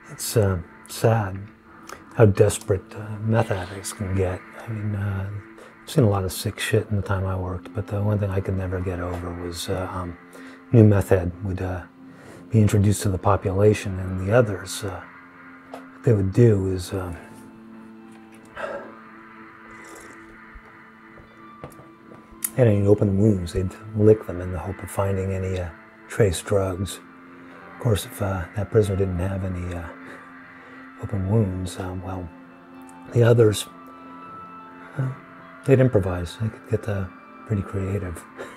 it's sad how desperate meth addicts can get. I mean, I've seen a lot of sick shit in the time I worked, but the one thing I could never get over was new meth head would be introduced to the population, and the others, what they would do is they didn't open wounds, they'd lick them in the hope of finding any trace drugs. Of course, if that prisoner didn't have any open wounds, well, the others, they'd improvise. They could get pretty creative.